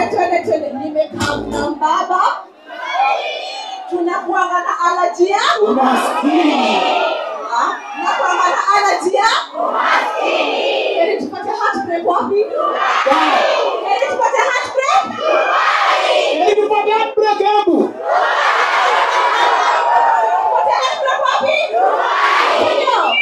Twende nimekaa na baba. Tunakuanga na allergy ya umaskini. Tunakuanga na allergy ya umaskini. Ili tupate heartbreak wapi? Ili tupate heartbreak? Ili tupate heartbreak hebu. Tupate heartbreak wapi? Ndio.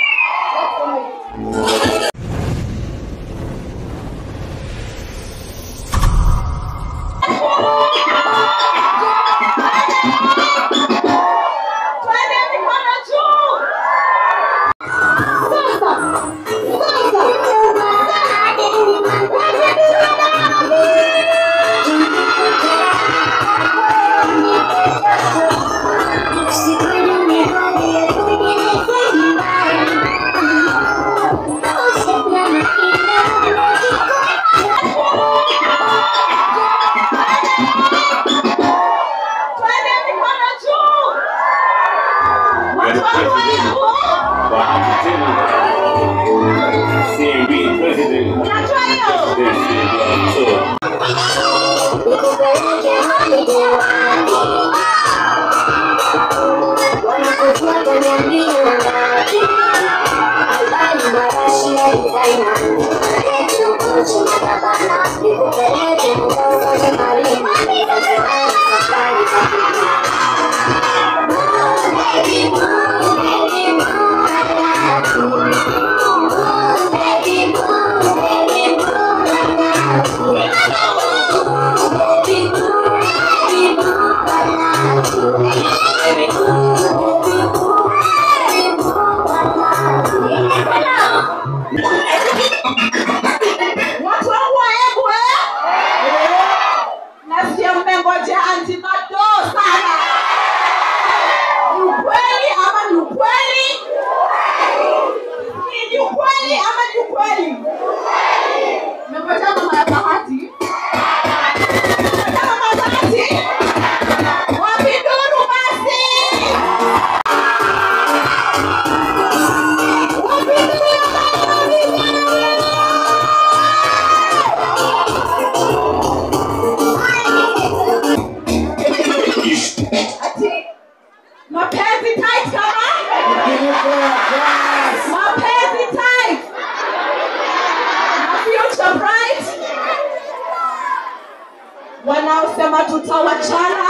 Wanaosema tutawachana.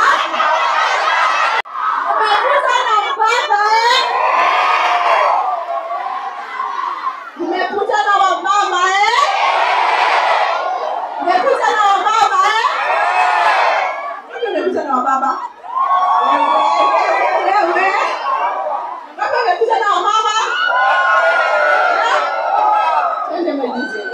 Umekuja na baba Umekuja na wamama Umekuja na wamama Nani umekuja na wababa? Wewe. Baba umekuja na wamama? Twende mjize.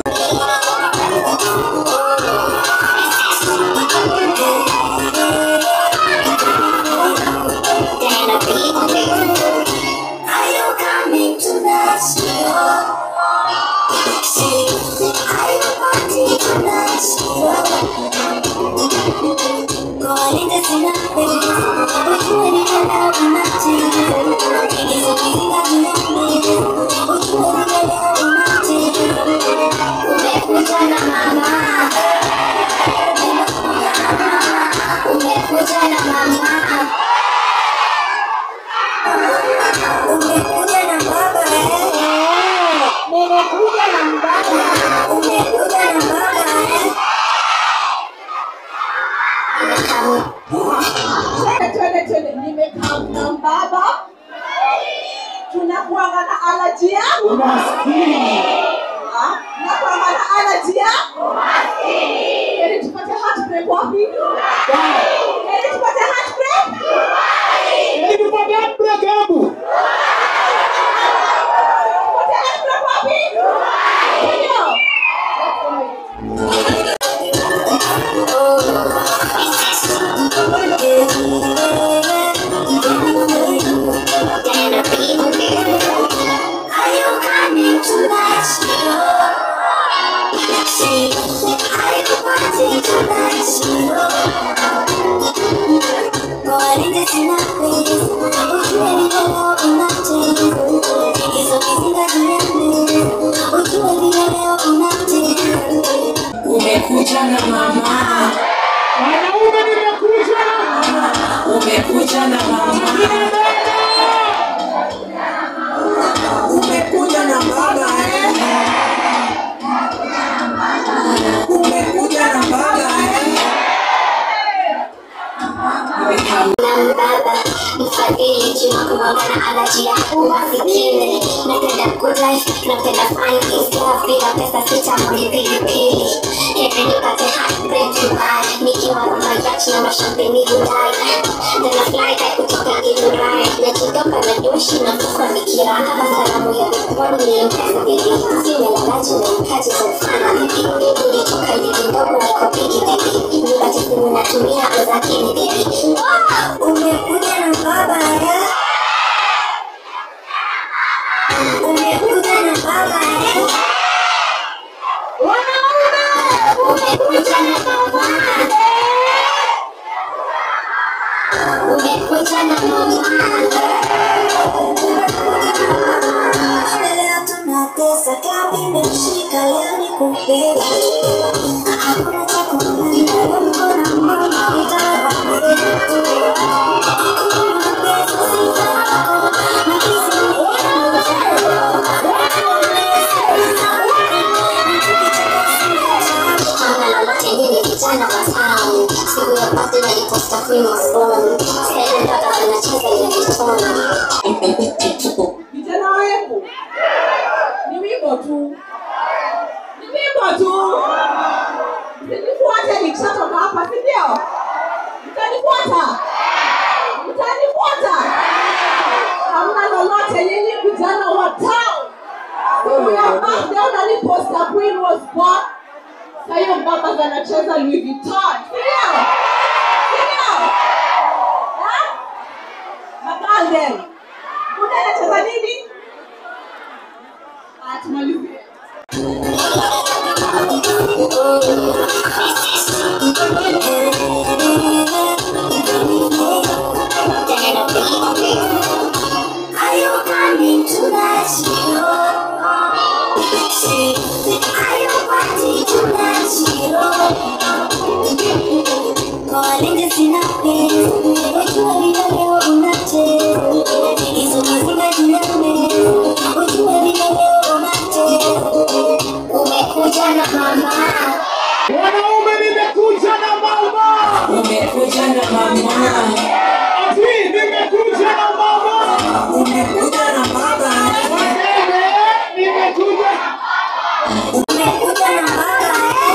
Twende nimekaa na baba. Tunakuanga na allergy ya umaskini. Tunakuanga na allergy ya umaskini. Ili tupate heartbreak wapi? Ili tupate heartbreak? Ili tupate heartbreak hebu. Tupate heartbreak wapi? Ndio. Umekuja na mama. umekuja na mama, umekuja na baba, umekuja na baba, baba mfadhili juma kumwangana anajia umasikini napenda good life napenda fine things love bila pesa sita mwili pilipili every nipate heartbreak Dubai nikiwa kwa mayachi na mashampeni Dubai then I fly back kutoka Githurai najidoka na doshi na kukwa mikira kama salamu ya bikoni nilimpesa bibi siwe la laji na mkaji za mfana bibi nilitoka ligi ndogo niko pigi bibi nipate simu natumia uzakini bibi umekuja na baba ya umekuja na baba ya umekuja na baba umekuja na mama leo tunatesa kama imeshika leo ni kumbeba hakuna cha kumaliza mkono mama Vijana wa town, siku ya birthday niliposta Queen was born. Sasa mpaka wanacheza ile kitona. Vijana wetu ni wimbo tu, ni wimbo tu. Mtanifuata nikishatoka hapa, si ndio? Mtanifuata, mtanifuata. Hamna lolote nyinyi vijana wa town. Siku ya birthday niliposta Queen was born. Sayo baba zanacheza Louis Vuitton. Ndio. Ndio. Makalden. Kuna anacheza nini? Tumalizie. Are you coming to that show? Are you party to that show? Calling us in a place, what you are in a leo unacheza. Hizo mazinga jiname, what you are in a leo unacheza. Umekuja na mama. Wanaume nimekuja na mama. Umekuja na mama. Ati nimekuja na mama. Umekuja na baba. Wanaume nimekuja. Umekuja na baba.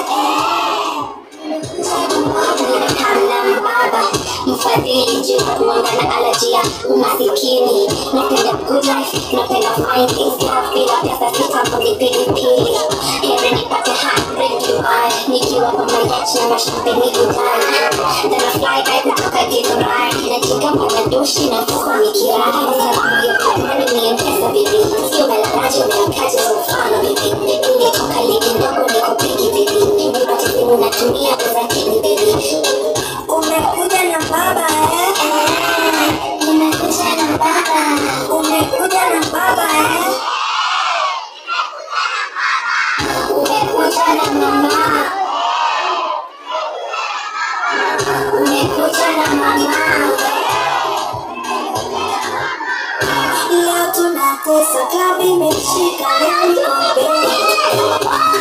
Baba mfadhili juu kuangana alajia umasikini napenda good life napenda fine things love bila pesa sita mwili pilipili every nipate heartbreak Dubai nikiwa kwa mayachi na mashampeni Dubai then I fly back kutoka Githurai najigamba na doshi na mfuko mikira salamu ya bikoni nilimpesa bibi sio melalaji na mkaji za mfano bibi nilitoka ligi ndogo niko pigi bibi nipate simu natumia uzakini bibi umekuja na baba umekuja na baba umekuja na baba umekuja na mama umekuja na mama leo tunatesa klabu imeshika leo niko mbele